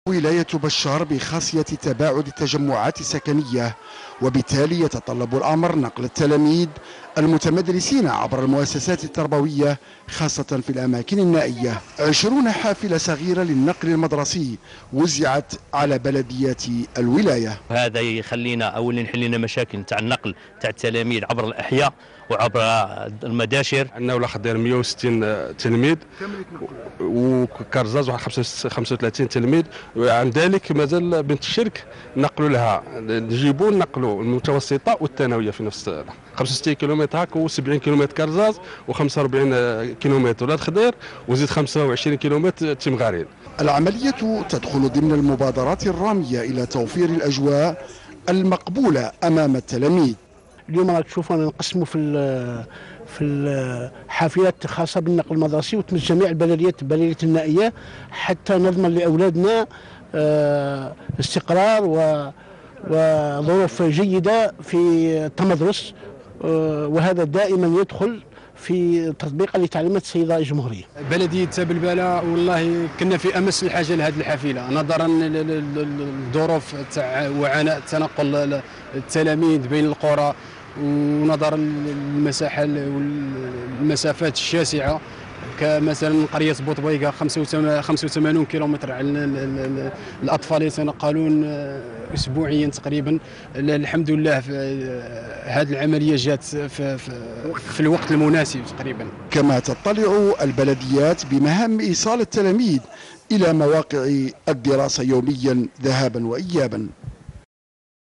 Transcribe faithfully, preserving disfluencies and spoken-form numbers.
ولاية بشار بخاصية تباعد التجمعات السكنية، وبالتالي يتطلب الأمر نقل التلاميذ المتمدرسين عبر المؤسسات التربوية خاصة في الأماكن النائية. عشرون حافلة صغيرة للنقل المدرسي وزعت على بلديات الولاية. هذا يخلينا أولا نحل لنا مشاكل تاع النقل تاع التلاميذ عبر الأحياء وعبر المداشر. عندنا ولا خدير مئة وستين تلميذ وكرزاز واحد خمسة وثلاثين تلميذ، وعن ذلك مازال بنت الشرك نقلوا لها نجيبوا نقلوا المتوسطه والثانويه في نفس خمسة وستين كيلومتر هاك وسبعين كيلومتر كرزاز وخمسة وأربعين كيلومتر ولاد خضير وزيد خمسة وعشرين كيلومتر تمغارين. العملية تدخل ضمن المبادرات الرامية إلى توفير الأجواء المقبولة أمام التلاميذ. اليوم راك تشوفونا نقسموا في في الحافلات الخاصه بالنقل المدرسي وتمس جميع البلديات البلديات النائيه حتى نضمن لاولادنا استقرار وظروف جيده في التمدرس، وهذا دائما يدخل في تطبيقا لتعليمات السيده الجمهوريه. بلديه بلبله والله كنا في امس الحاجه لهذه الحافله نظرا للظروف تاع وعناء تنقل التلاميذ بين القرى ونظرا للمساحه والمسافات الشاسعه، كمثلا قريه بوطبيقه خمسة وثمانين كيلومتر على الاطفال يتنقلون اسبوعيا تقريبا. الحمد لله هذه العمليه جات في, في الوقت المناسب تقريبا. كما تطلع البلديات بمهام ايصال التلاميذ الى مواقع الدراسه يوميا ذهابا وايابا.